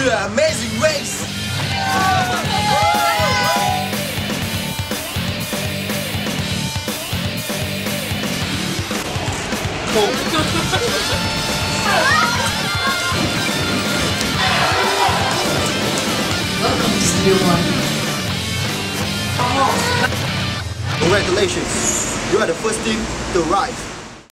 the amazing race. Welcome to Studio One. Congratulations, you are the first team to arrive.